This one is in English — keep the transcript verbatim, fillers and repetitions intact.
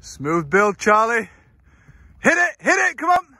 Smooth build, Charlie. Hit it, hit it, come on.